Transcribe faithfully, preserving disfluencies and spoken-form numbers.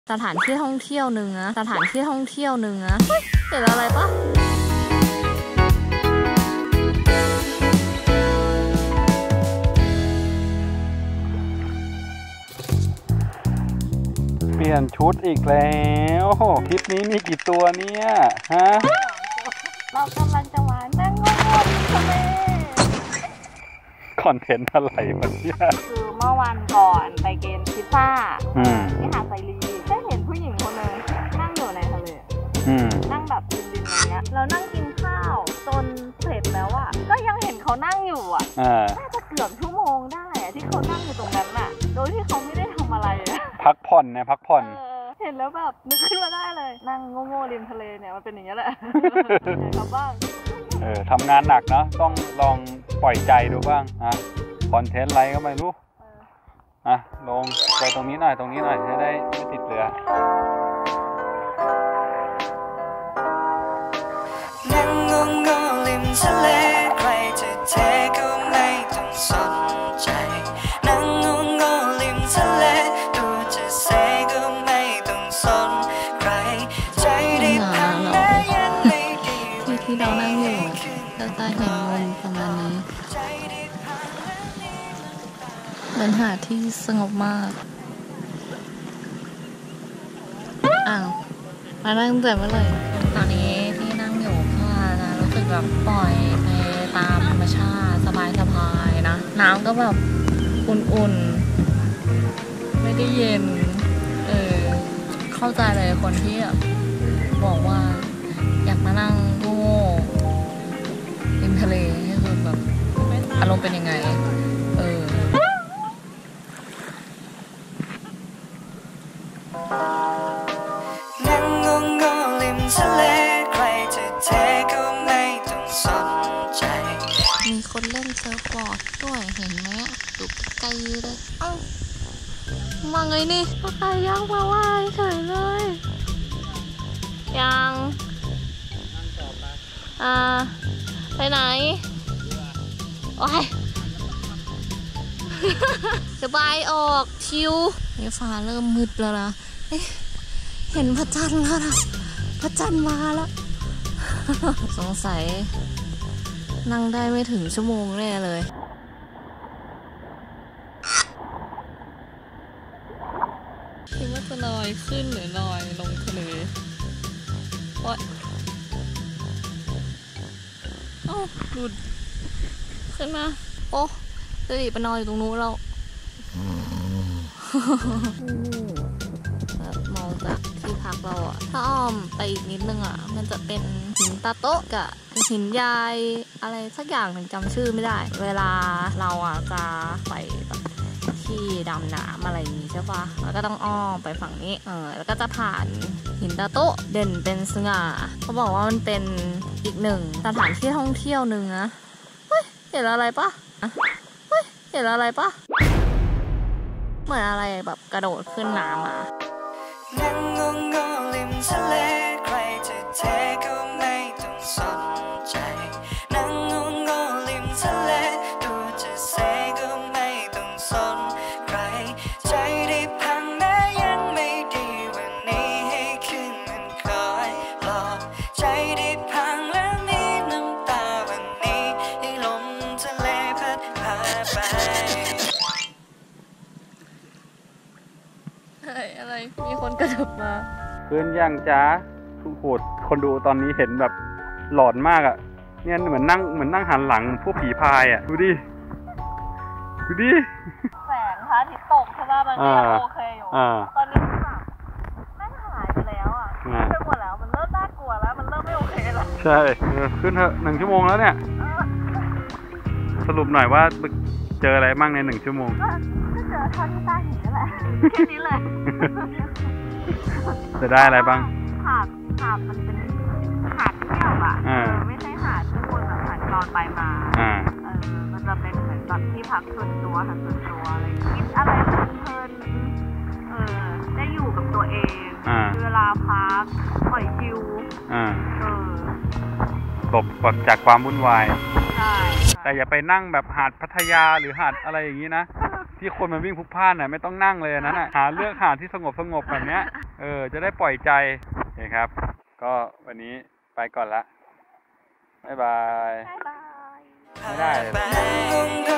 สถานที่ท่องเที่ยวหนึ่งนะสถานที่ท่องเที่ยวหนึ่งนะเห็นอะไรปะเปลี่ยนชุดอีกแล้วทริปนี้มีกี่ตัวเนี่ยฮะเรากำลังจะมานั่งงงๆทะเลคอนเทนต์อะไรมันเนี่ยคือเมื่อวันก่อนไปเกณฑ์พิซซ่าที่หาดไซรีได้เห็นผู้หญิงคนนึงนั่งอยู่ในทะเลนั่งแบบริมๆอย่างเงี้ยแล้วนั่งกินข้าวจนเสร็จแล้วอ่ะก็ยังเห็นเขานั่งอยู่อ่ะน่าจะเกือบชั่วโมงได้อะที่เขานั่งอยู่ตรงนั้นอ่ะโดยที่เขาไม่ได้ทำอะไรพักผ่อนนะพักผ่อนเห็นแล้วแบบนึกขึ้นมาได้เลยนั่งโง่ๆริมทะเลเนี่ยมันเป็นอย่างนี้แหละทำบ้างเออทำงานหนักเนาะต้องลองปล่อยใจดูบ้างฮะคอนเทนต์อะไรก็ไม่รู้อ่ะลงไปตรงนี้หน่อยตรงนี้หน่อยจะได้ไม่ติดเรือนั่งงงๆริมทะเลใครจะเทก็ไม่ต้องสนใจนั่งงงๆริมทะเลตัวจะเซก็ไม่ต้องสนใครใจได้พังแม้ยังไม่ดีที่ที่เรานั่งอยู่เราจะเห็นมุมประมาณนี้เป็นหาดที่สงบมากอ้าวมานั่งแต่เมื่อไหร่ตอนนี้ที่นั่งอยู่ก็จะรู้สึกแบบปล่อยไปตามธรรมชาติสบายๆนะน้ำก็แบบอุ่นๆไม่ได้เย็นเออเข้าใจเลยคนที่แบบบอกว่าอยากมานั่งโง่ริมทะเลนี่คือแบบอารมณ์เป็นยังไงเออนั่งงงๆริมทะเลใครจะเทก็ไม่ต้องสนใจมีคนเล่นเซิร์ฟบอร์ดด้วยเห็นไหมดูไกลเลยเอ้ามาไงนี่ก็ใครยักมาว่ายเฉยเลยยังอ่าไปไหนโอ้ยสบายออกชิวนี่ฟ้าเริ่มมืดแล้วนะเห็นพระจันทร์แล้วนะพระจันทร์มาแล้วสงสัยนั่งได้ไม่ถึงชั่วโมงแน่เลยคิดว่าจะลอยขึ้นหรือลอยลงทะเลโอ๊ยเอ้าหลุดขึ้นมาโอ้จะดีไปนอนอยู่ตรงนู้นแล้วมองจากที่พักเราอะถ้าอ้อมไปอีกนิดนึงอะมันจะเป็นหินตาโต๊ะกับหินยายอะไรสักอย่างหนึ่งจำชื่อไม่ได้เวลาเราอะจะไปแบบที่ดำน้ำอะไรอย่างนี้ใช่ปะแล้วก็ต้องอ้อมไปฝั่งนี้เออแล้วก็จะผ่านหินตาโต๊ะเด่นเป็นสง่าเขาบอกว่ามันเป็นอีกหนึ่งสถานที่ท่องเที่ยวหนึ่งนะเฮ้ยเห็นอะไรปะเฮ้ยเห็นอะไรปะเหมือนอะไรแบบกระโดดขึ้นน้ำอ่ะนั่งงงๆริมทะเลใครจะเทก็ไม่ต้องสนใจนั่งงงๆริมทะเลตัวจะเซก็ไม่ต้องสนใครใจได้พังแม้ยังไม่ดีวันนี้ให้คืนมันคอยหลอกใจได้พังแล้วนี่น้ำตาวันนี้ให้ลมทะเลพัดพาไปอะไรมีคนกระโดดมาคืนย่างจ้าทุกโหดคนดูตอนนี้เห็นแบบหลอนมากอ่ะเนี่ยเหมือนนั่งเหมือนนั่งหันหลังพวกผีพายอ่ะดูดิดูดิแสงพระอาทิตย์ตกใช่ป่ะมันก็โอเคอยู่ตอนนี้ค่ะแม่งหายไปแล้วอ่ะไปหมดแล้วมันเริ่มน่ากลัวแล้วมันเริ่มไม่โอเคแล้วใช่ขึ้นเถอะหนึ่งชั่วโมงแล้วเนี่ยสรุปหน่อยว่าเจออะไรบ้างในหนึ่งชั่วโมงก็เจอเท่าที่ตาเห็นนั่นแหละแค่นี้เลยจะได้อะไรบ้างหาดหาดมันเป็นหาดเที่ยวอ่ะไม่ใช่หาดที่คนแบบสัญจรไปมาเออมันจะเป็นเหมือนแบบที่พักส่วนตัวหาดส่วนตัวอะไรคิดอะไรเพลินเออได้อยู่กับตัวเองเวลาพักปล่อยชิลเออหลบปลดจากความวุ่นวายใช่แต่อย่าไปนั่งแบบหาดพัทยาหรือหาดอะไรอย่างนี้นะที่คนมันวิ่งพลุกพล่านน่ะไม่ต้องนั่งเลยนะน่ะหาเลือกหาที่สงบสงบแบบเนี้ยเออจะได้ปล่อยใจโอเคครับก็วันนี้ไปก่อนละบ๊ายบายบ๊ายบายไม่ได้